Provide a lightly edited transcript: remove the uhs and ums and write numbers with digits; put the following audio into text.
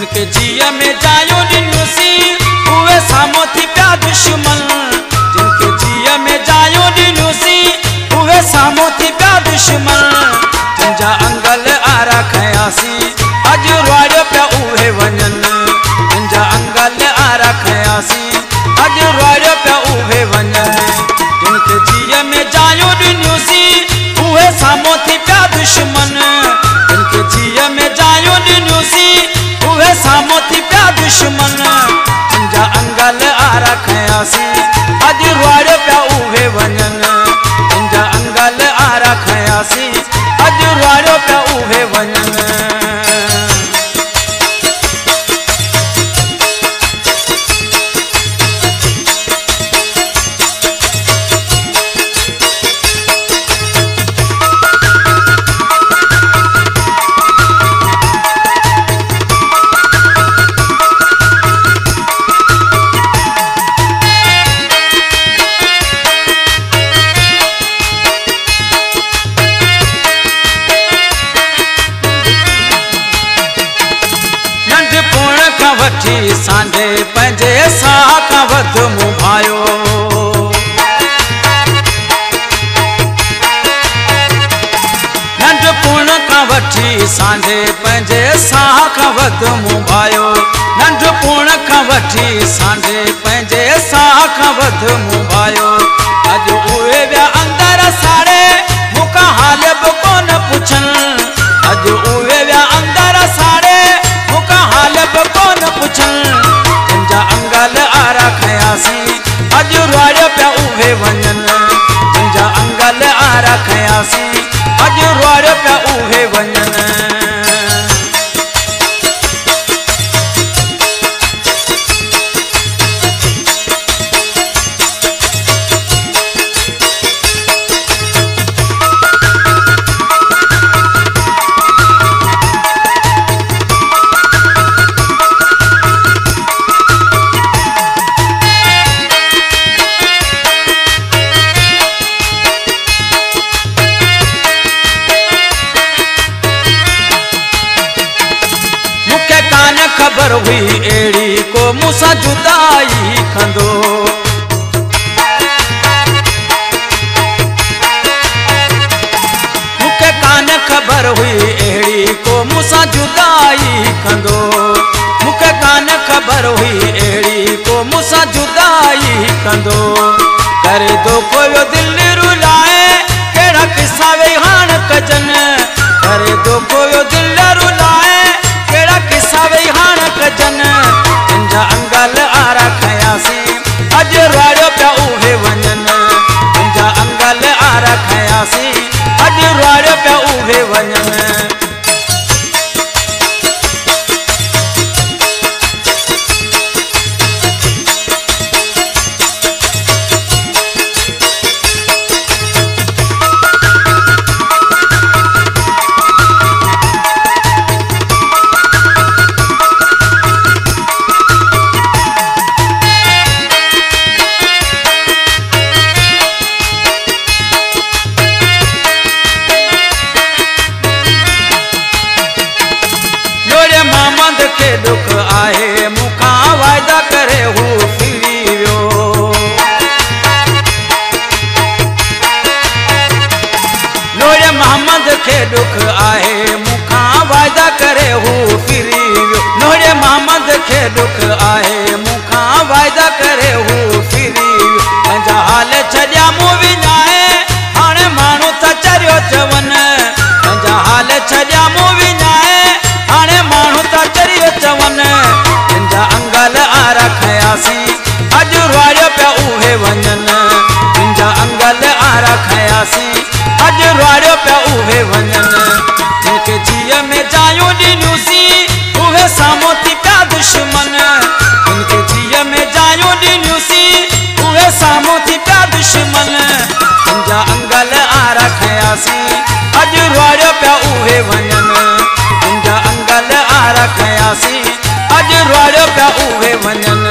जिनके जिया में जायो दिनुसी उहे सामो थी प्या दुश्मन। जिनके जिया में जायो दिनुसी उहे सामो थी प्या दुश्मन। जिनजा अंगल आरा खयासी अज रोड़ो प्या उहे वञन। जिनजा अंगल आरा खयासी अज रोड़ो प्या उहे वञन। जिनके जिया में जायो दिनुसी उहे सामो थी प्या दुश्मन। जिनके जिया में जायो दिनुसी उहे सामो थी प्या दुश्मन। जिनजा अंगल आरा खयासी अज रोड़ो प्या उहे वञन। जिनजा अंगल आरा खयासी अज रोड़ो प्या उहे वञन। सांडे पंहिंजे साह खां वध मूं भायो। नंढपुण खां वठी सांडे पंहिंजे साह खां वध मूं भायो। नंढपुण खां वठी सांडे पंहिंजे साह खां वध मूं भायो। अॼु उहे विया अंदर साड़े मूंखां हाल बि कोन पुछनि। अॼु उहे विया अंदर साड़े मूंखां हाल बि कोन पुछनि। जिनजा अंगल आरा खयासी अज रोड़ो प्या उहे वञन। जिनजा अंगल आरा खयासी अज रोड़ो प्या उहे वञन। खबर हुई एड़ी को मूंसां जुदाई कंदो। मूंखे कान खबर हुई एड़ी को मूंसां जुदाई कंदो। मूंखे कान खबर हुई एड़ी को मूंसां जुदाई कंदो। करे दो कोयो दिल रुलाए केड़ा किस्सा वे हाण कजन। करे दो कोयो दिल रुलाए केड़ा किस्सा वे हाण कजन। जिनजा अंगल आरा खयासी अज रोड़ो प्या उहे वञन। जिनजा अंगल आरा खयासी अज रोड़ो प्या उहे वञन। दुख आहे मूंखां वायदा करे हू फिरी वियो। नूरे मोहम्मद खे दुख आहे मूंखां वायदा करे हू फिरी वियो। नूरे मोहम्मद खे दुख आहे मूंखां वायदा करे हू फिरी वियो। पंहिंजा हाल छॾिया मूं विञाए हाणे माण्हू त चरियो चवनि। पंहिंजा हाल छॾिया मूं विञाए हाणे माण्हू त चरियो चवनि। जिनजा अंगल आरा खयासी अज रोड़ो प्या उहे वञन। जिनजा अंगल आरा खयासी अज रोड़ो प्या उहे वञन। जिनके जिया में जायो दिनुसी उहे सामो थी प्या दुश्मन। जिनके जिया में जायो दिनुसी उहे सामो थी प्या दुश्मन। जिनजा अंगल आरा खयासी अज रोड़ो प्या उहे वञन। जिनजा अंगल आरा खयासी अज रोड़ो प्या उहे वञन।